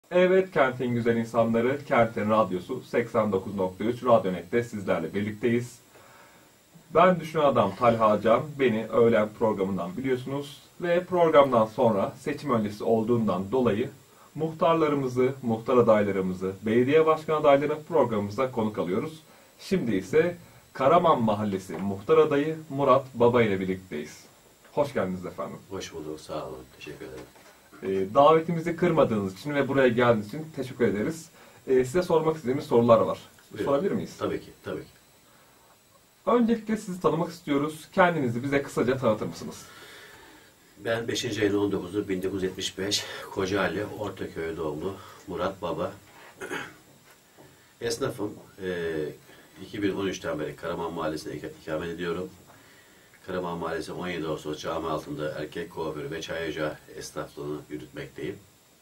Evet, kentin güzel insanları, kentin radyosu 89.3 Radyonet'te sizlerle birlikteyiz. Ben Düşün Adam Talha Can, beni öğlen programından biliyorsunuz ve programdan sonra seçim öncesi olduğundan dolayı muhtarlarımızı, muhtar adaylarımızı, belediye başkan adaylarını programımıza konuk alıyoruz. Şimdi ise Karaman Mahallesi muhtar adayı Murat Baba ile birlikteyiz. Hoş geldiniz efendim. Hoş bulduk, sağ olun. Teşekkür ederim. Davetimizi kırmadığınız için ve buraya geldiğiniz için teşekkür ederiz. Size sormak istediğimiz sorular var. Buyurun. Sorabilir miyiz? Tabii ki, tabii ki. Öncelikle sizi tanımak istiyoruz. Kendinizi bize kısaca tanıtır mısınız? Ben 5. ayın 19'u 1975 Kocaeli Ortaköy doğumlu Murat Baba. Esnafım. 2013'ten beri Karaman Mahallesi'nde ikamet ediyorum. Karaman Mahallesi 17 Ağustos cami altında erkek kuaförü ve çay ocağı esnaflığını yürütmekteyim.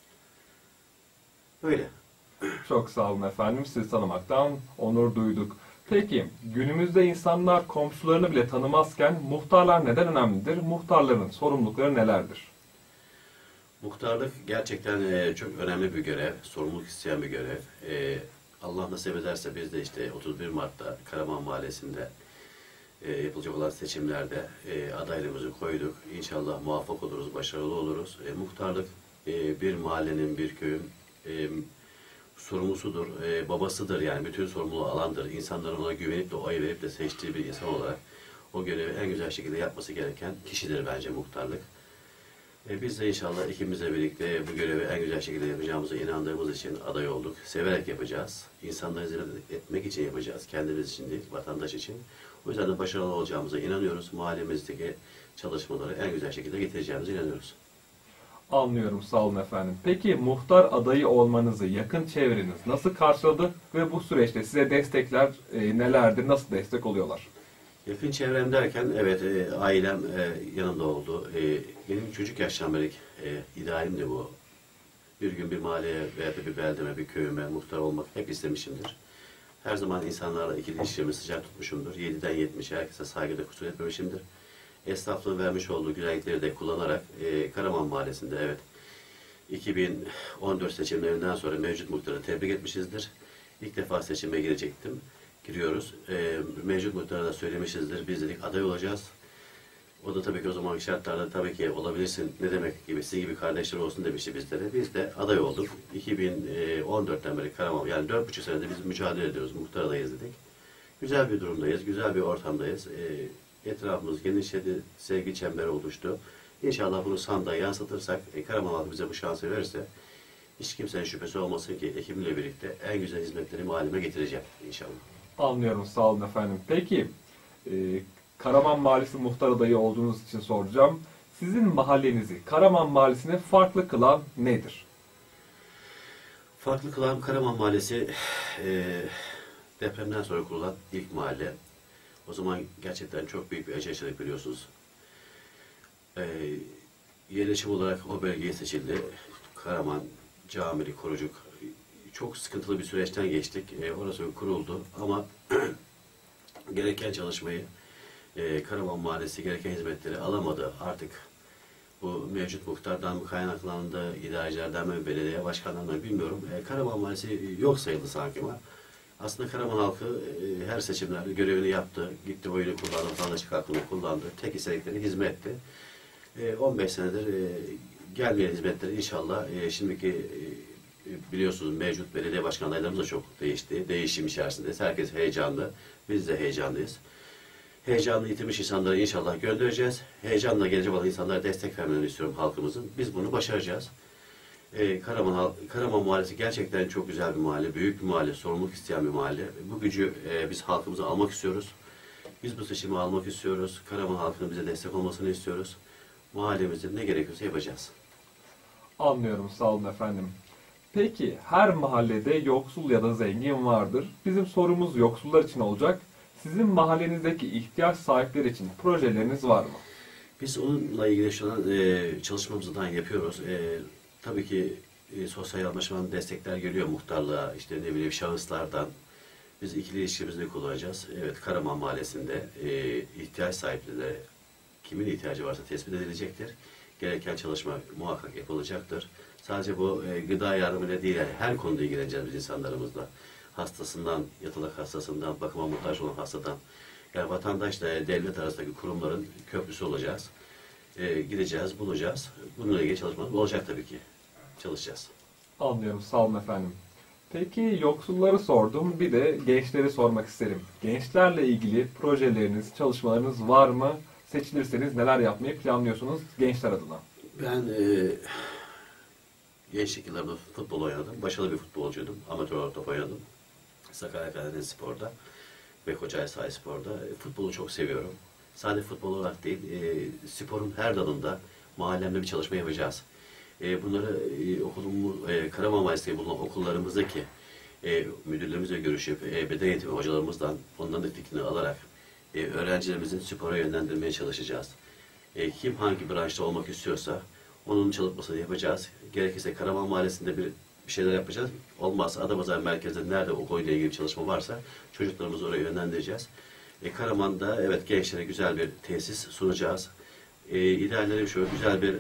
Böyle. Çok sağ olun efendim. Sizi tanımaktan onur duyduk. Peki, günümüzde insanlar komşularını bile tanımazken muhtarlar neden önemlidir? Muhtarların sorumlulukları nelerdir? Muhtarlık gerçekten çok önemli bir görev, sorumluluk isteyen bir görev. Allah nasip ederse biz de işte 31 Mart'ta Karaman Mahallesi'nde yapılacak olan seçimlerde adaylığımızı koyduk. İnşallah muvaffak oluruz, başarılı oluruz. Muhtarlık bir mahallenin, bir köyün sorumlusudur, babasıdır, yani bütün sorumluluğu alandır. İnsanların ona güvenip de oy verip de seçtiği bir insan olarak o görevi en güzel şekilde yapması gereken kişidir bence muhtarlık. Biz de inşallah ikimizle birlikte bu görevi en güzel şekilde yapacağımıza inandığımız için aday olduk. Severek yapacağız. İnsanları hizmet etmek için yapacağız. Kendimiz için değil, vatandaş için. O yüzden de başarılı olacağımıza inanıyoruz. Mahallemizdeki çalışmaları en güzel şekilde getireceğimize inanıyoruz. Anlıyorum, sağ olun efendim. Peki muhtar adayı olmanızı yakın çevreniz nasıl karşıladı ve bu süreçte size destekler nelerdir, nasıl destek oluyorlar? Yakın çevrem derken evet ailem yanımda oldu. Benim çocuk yaştan beri idealim de bu. Bir gün bir mahalleye veya da bir beldeme, bir köyüme muhtar olmak hep istemişimdir. Her zaman insanlarla ikili ilişkilerimi sıcak tutmuşumdur. 7'den 70'e herkese saygıda kusur etmemişimdir. Esnaflığın vermiş olduğu güzellikleri de kullanarak Karaman Mahallesi'nde evet 2014 seçimlerinden sonra mevcut muhtarı tebrik etmişizdir. İlk defa seçime girecektim. Giriyoruz. Mevcut muhtara da söylemişizdir. Biz dedik aday olacağız. O da tabii ki o zamanki şartlarda tabii ki olabilirsin ne demek gibi sizin gibi kardeşler olsun demişti bizlere. Biz de aday olduk. 2014'ten beri Karaman, yani 4,5 senedir biz mücadele ediyoruz. Muhtar adayız dedik. Güzel bir durumdayız. Güzel bir ortamdayız. Etrafımız genişledi. Sevgi çemberi oluştu. İnşallah bunu sandığa yansıtırsak Karaman halkı bize bu şansı verirse hiç kimsenin şüphesi olmasın ki ekibimle birlikte en güzel hizmetleri mahalleme getireceğim inşallah. Anlıyorum, sağ olun efendim. Peki, Karaman Mahallesi muhtar adayı olduğunuz için soracağım. Sizin mahallenizi Karaman Mahallesi'ne farklı kılan nedir? Farklı kılan Karaman Mahallesi depremden sonra kurulan ilk mahalle. O zaman gerçekten çok büyük bir acı yaşadık biliyorsunuz. Yerleşim olarak o bölgeye seçildi. Karaman, Camili, Korucuk. Çok sıkıntılı bir süreçten geçtik. Orası kuruldu ama gereken çalışmayı Karaman Mahallesi gereken hizmetleri alamadı. Artık bu mevcut muhtardan mı kaynaklandı, idarecilerden mi, belediye başkanlarından mı bilmiyorum. Karaman Mahallesi yok sayıldı sanki ama aslında Karaman halkı her seçimlerde görevini yaptı. Gitti oyunu kullandı, vatandaşlık hakkını kullandı. Tek istedikleri hizmetti. 15 senedir gelmeyen hizmetleri inşallah şimdiki biliyorsunuz mevcut belediye başkan adaylarımız da çok değişti. Değişim içerisindeyiz. Herkes heyecanlı. Biz de heyecanlıyız. Heyecanlı yitirmiş insanları inşallah göndereceğiz. Heyecanla gelecek olan insanlara destek vermelerini istiyorum halkımızın. Biz bunu başaracağız. Karaman Mahallesi gerçekten çok güzel bir mahalle, büyük bir mahalle, sorumluluk isteyen bir mahalle. Bu gücü biz halkımıza almak istiyoruz. Biz bu seçimi almak istiyoruz. Karaman halkının bize destek olmasını istiyoruz. Mahallemizde ne gerekiyorsa yapacağız. Anlıyorum, sağ olun efendim. Peki, her mahallede yoksul ya da zengin vardır. Bizim sorumuz yoksullar için olacak. Sizin mahallenizdeki ihtiyaç sahipleri için projeleriniz var mı? Biz onunla ilgili şu an çalışmamızdan yapıyoruz. Tabii ki sosyal anlaşmanın destekler geliyor muhtarlığa, işte ne bileyim şahıslardan. Biz ikili ilişkimizi kullanacağız. Evet, Karaman Mahallesi'nde ihtiyaç sahipleri kimin ihtiyacı varsa tespit edilecektir. Gereken çalışma muhakkak yapılacaktır. Sadece bu gıda yardımıyla değil, yani her konuda ilgileneceğiz biz insanlarımızla. Hastasından, yatalak hastasından, bakıma muhtaç olan hastadan. Yani vatandaşla devlet arasındaki kurumların köprüsü olacağız. Gideceğiz, bulacağız. Bununla ilgili çalışmalar olacak tabii ki. Çalışacağız. Anlıyorum. Sağ olun efendim. Peki yoksulları sordum. Bir de gençleri sormak isterim. Gençlerle ilgili projeleriniz, çalışmalarınız var mı? Seçilirseniz neler yapmayı planlıyorsunuz gençler adına? Ben gençlik yıllarında futbol oynadım. Başarılı bir futbolcuydum. Amatör top oynadım. Sakarya Karadenispor'da ve Kocaeli Sahispor'da. Futbolu çok seviyorum. Sadece futbol olarak değil, sporun her dalında mahallemde bir çalışma yapacağız. Bunları Karaman Mahallesi'nde bulunan okullarımızdaki müdürlerimizle görüşüp, beden eğitimi hocalarımızdan onların da fikrini alarak öğrencilerimizin spora yönlendirmeye çalışacağız. Kim hangi branşta olmak istiyorsa onun çalışmasını yapacağız. Gerekirse Karaman Mahallesi'nde bir şeyler yapacağız. Olmazsa Adapazarı merkezde nerede o konuyla ilgili bir çalışma varsa çocuklarımızı oraya yönlendireceğiz. Karaman'da evet gençlere güzel bir tesis sunacağız. İdealleri şu, güzel bir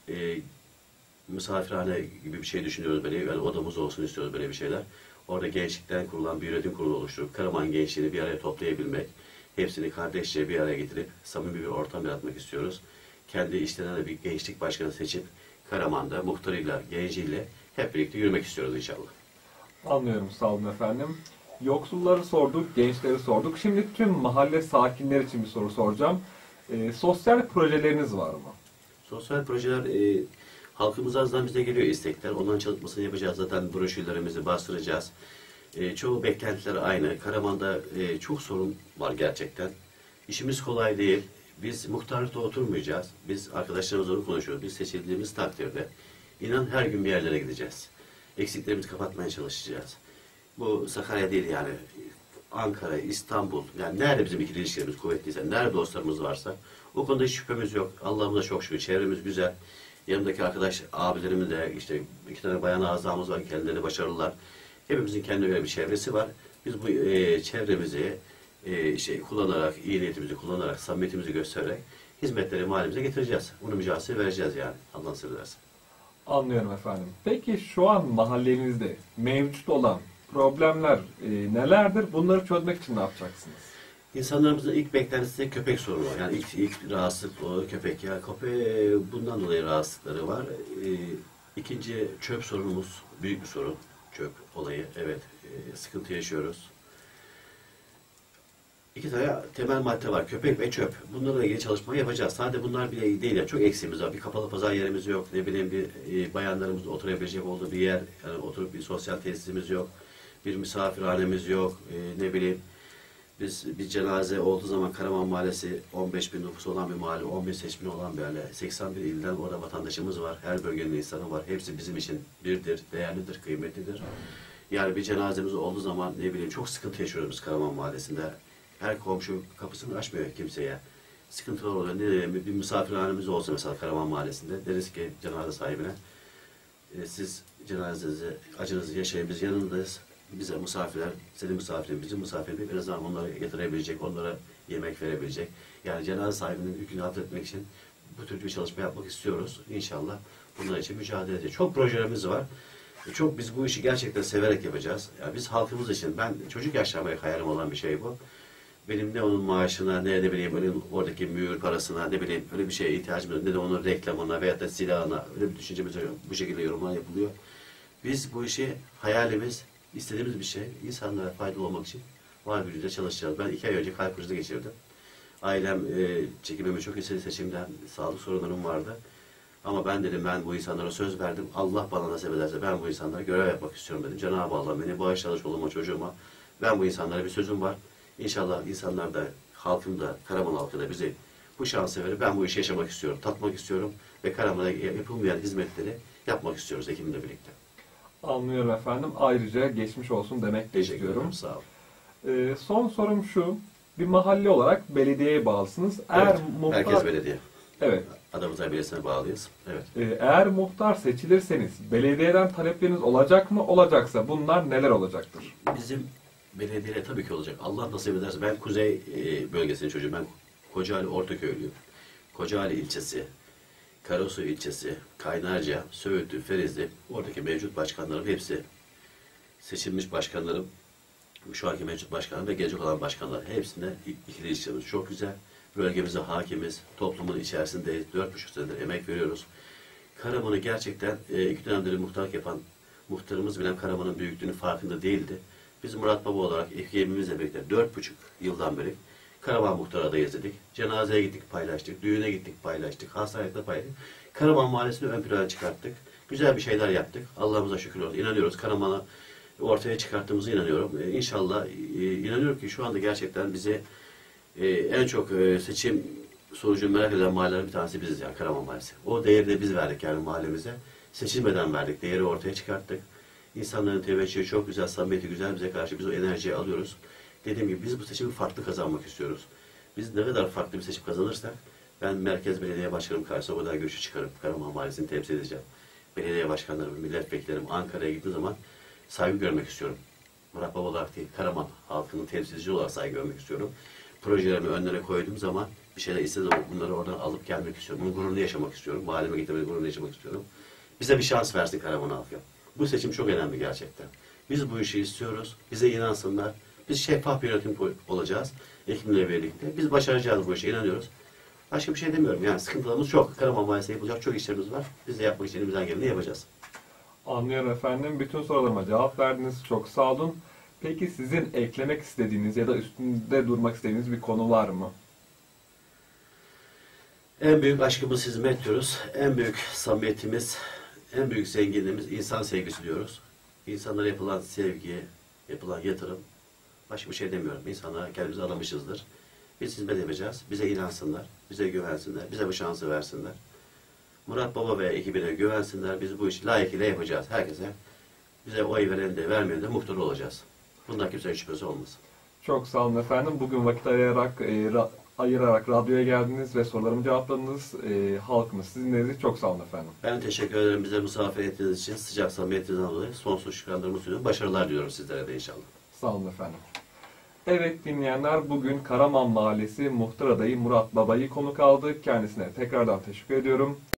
misafirhane gibi bir şey düşünüyoruz böyle. Yani odamız olsun istiyoruz böyle bir şeyler. Orada gençlikten kurulan bir yönetim kurulu oluşturup Karaman gençliğini bir araya toplayabilmek, hepsini kardeşçe bir araya getirip samimi bir ortam yaratmak istiyoruz. Kendi işlerine de bir gençlik başkanı seçip Karaman'da muhtarıyla, genciyle hep birlikte yürümek istiyoruz inşallah. Anlıyorum. Sağ olun efendim. Yoksulları sorduk, gençleri sorduk. Şimdi tüm mahalle sakinleri için bir soru soracağım. Sosyal projeleriniz var mı? Sosyal projeler halkımızdan bize geliyor istekler. Onların çalışmasını yapacağız. Zaten broşürlerimizi bastıracağız. Çoğu beklentiler aynı. Karaman'da çok sorun var gerçekten. İşimiz kolay değil. Biz muhtarlıkta oturmayacağız. Biz arkadaşlarımızla onu konuşuyoruz. Biz seçildiğimiz takdirde inan her gün bir yerlere gideceğiz. Eksiklerimizi kapatmaya çalışacağız. Bu Sakarya değil yani. Ankara, İstanbul, yani nerede bizim ikili ilişkilerimiz kuvvetliyse, nerede dostlarımız varsa o konuda hiç şüphemiz yok. Allah'ımıza çok şükür. Çevremiz güzel. Yanımdaki arkadaş abilerimiz de işte 2 tane bayan azamız var. Kendileri başarılılar. Hepimizin kendine göre bir çevresi var. Biz bu çevremizi kullanarak, iyi niyetimizi kullanarak, samimiyetimizi göstererek hizmetleri mahallemize getireceğiz. Bunun mücadelesini vereceğiz yani. Allah nasip ederse. Anlıyorum efendim. Peki şu an mahallenizde mevcut olan problemler nelerdir? Bunları çözmek için ne yapacaksınız? İnsanlarımızın ilk beklentisi köpek sorunu var. Yani ilk rahatsızlık o köpek. Ya bundan dolayı rahatsızlıkları var. İkinci çöp sorunumuz büyük bir sorun. Çöp olayı. Evet. Sıkıntı yaşıyoruz. 2 tane temel madde var. Köpek ve çöp. Bunlarla ilgili çalışma yapacağız. Sadece bunlar bile değil. Yani çok eksiğimiz var. Bir kapalı pazar yerimiz yok. Ne bileyim bir bayanlarımızın oturabilecek olduğu bir yer. Yani oturup bir sosyal tesisimiz yok. Bir misafirhanemiz yok. Ne bileyim bir cenaze olduğu zaman Karaman Mahallesi 15 bin nüfusu olan bir mahalle, 15 seçmeni olan bir mahalle. 81 ilden orada vatandaşımız var. Her bölgenin insanı var. Hepsi bizim için birdir, değerlidir, kıymetlidir. Yani bir cenazemiz olduğu zaman ne bileyim çok sıkıntı yaşıyoruz biz Karaman Mahallesi'nde. Her komşu kapısını açmıyor kimseye. Sıkıntılar oluyor. Ne diyeyim, bir misafirhanemiz olsa mesela Karaman Mahallesi'nde deriz ki cenaze sahibine siz cenazenizi, acınızı yaşayın, biz yanındayız. Bize misafirler, senin misafirin, bizim misafirin en azından onları getirebilecek, onlara yemek verebilecek. Yani cenaze sahibinin yükünü hafifletmek için bu tür bir çalışma yapmak istiyoruz. İnşallah bunlar için mücadele edeceğiz. Çok projelerimiz var. Biz bu işi gerçekten severek yapacağız. Yani biz halkımız için, ben çocuk yaşlanmaya hayalim olan bir şey bu. Benim ne onun maaşına, ne bileyim öyle oradaki mühür parasına, ne bileyim öyle bir şeye ihtiyacım yok. Ne de onun reklamına veyahut da silahına, öyle bir düşüncemiz yok. Bu şekilde yorumlar yapılıyor. Biz bu işi, hayalimiz, istediğimiz bir şey, insanlara faydalı olmak için var gücüyle çalışacağız. Ben 2 ay önce kalp krizi geçirdim. Ailem çekimimi çok istedi seçimden, sağlık sorunlarım vardı. Ama ben dedim, ben bu insanlara söz verdim. Allah bana nasip ederse ben bu insanlara görev yapmak istiyorum dedim. Cenab-ı Allah beni bağışladı çoluğuma, çocuğuma. Ben bu insanlara bir sözüm var. İnşallah insanlar da, halkım da, Karaman halkı da bize bu şansı verip ben bu işi yaşamak istiyorum, tatmak istiyorum ve Karaman'a yapılmayan hizmetleri yapmak istiyoruz ekibimle birlikte. Anlıyorum efendim. Ayrıca geçmiş olsun demek de istiyorum. Sağ olun. Son sorum şu. Bir mahalle olarak belediyeye bağlısınız. Evet, Merkez Belediye. Evet. Adapazarı Belediyesi'ne bağlıyız. Evet. Eğer muhtar seçilirseniz belediyeden talepleriniz olacak mı? Olacaksa bunlar neler olacaktır? Bizim belediyeyle tabii ki olacak. Allah nasip ederse ben Kuzey bölgesinin çocuğum. Ben Kocaeli Ortaköy'lüyüm. Kocaeli ilçesi, Karasu ilçesi, Kaynarca, Söğütlü, Ferizli, oradaki mevcut başkanlarım hepsi, seçilmiş başkanlarım, şu anki mevcut başkanım ve gelecek olan başkanlar, hepsinde ikili ilişkimiz çok güzel. Bölgemize hakimiz, toplumun içerisindeyiz, 4,5 senedir emek veriyoruz. Karaman'ı gerçekten 2 dönemdir muhtarlık yapan muhtarımız bile Karaman'ın büyüklüğünün farkında değildi. Biz Murat Baba olarak ekibimizle birlikte 4,5 yıldan beri Karaman muhtar adayız dedik. Cenazeye gittik paylaştık, düğüne gittik paylaştık, hastanede paylaştık. Karaman Mahallesi'ni ön plana çıkarttık. Güzel bir şeyler yaptık. Allah'ımıza şükür olsun. İnanıyoruz Karaman'a ortaya çıkarttığımıza inanıyorum. İnşallah inanıyorum ki şu anda gerçekten bize en çok seçim sonucunu merak eden mahallelerin bir tanesi biziz yani Karaman Mahallesi. O değeri de biz verdik yani mahallemize. Seçilmeden verdik. Değeri ortaya çıkarttık. İnsanların teveccühü çok güzel, samimiyeti güzel bize karşı. Biz o enerjiyi alıyoruz. Dediğim gibi biz bu seçimi farklı kazanmak istiyoruz. Biz ne kadar farklı bir seçim kazanırsak ben Merkez Belediye Başkanım karşısında o kadar görüşü çıkarıp Karaman Mahallesi'ni temsil edeceğim. Belediye başkanlarım, milletvekillerim Ankara'ya gittiğim zaman saygı görmek istiyorum. Murat Baba olarak değil, Karaman halkının temsilcisi olarak saygı görmek istiyorum. Projelerimi önlerine koyduğum zaman bir şeyler istediğim bunları oradan alıp gelmek istiyorum. Bunun gururunu yaşamak istiyorum. Mahalleme gitmenin gururunu yaşamak istiyorum. Bize bir şans versin Karaman halkı. Bu seçim çok önemli gerçekten. Biz bu işi istiyoruz. Bize inansınlar. Biz şeffaf bir yönetim olacağız. Ekimle birlikte. Biz başaracağız bu işe inanıyoruz. Başka bir şey demiyorum. Yani sıkıntılarımız çok. Karaman Mahallesi'ne yapılacak çok işlerimiz var. Biz de yapmak için elimizden geleni yapacağız. Anlıyorum efendim. Bütün sorularıma cevap verdiniz. Çok sağ olun. Peki sizin eklemek istediğiniz ya da üstünde durmak istediğiniz bir konu var mı? En büyük aşkımız hizmet diyoruz. En büyük samimiyetimiz, en büyük zenginliğimiz insan sevgisi diyoruz. İnsanlara yapılan sevgi, yapılan yatırım, başka bir şey demiyorum. İnsanlara kendimizi adamışızdır. Biz hizmet yapacağız. Bize inansınlar, bize güvensinler, bize bu şansı versinler. Murat Baba ve ekibine güvensinler. Biz bu işi layıkıyla yapacağız. Herkese bize oy veren de vermeyen de muhtar olacağız. Bundan kimsenin şüphesi olmasın. Çok sağ olun efendim. Bugün vakit ayırarak radyoya geldiniz ve sorularımı cevapladınız. Halkımız sizin dinlediğiniz çok sağ olun efendim. Ben teşekkür ederim bize misafir ettiğiniz için. Sıcak samimiyetinizden dolayı sonsuz şükranlarımı sunuyorum. Başarılar diliyorum sizlere de inşallah. Sağ olun efendim. Evet dinleyenler, bugün Karaman Mahallesi muhtar adayı Murat Baba'yı konuk aldık. Kendisine tekrardan teşekkür ediyorum.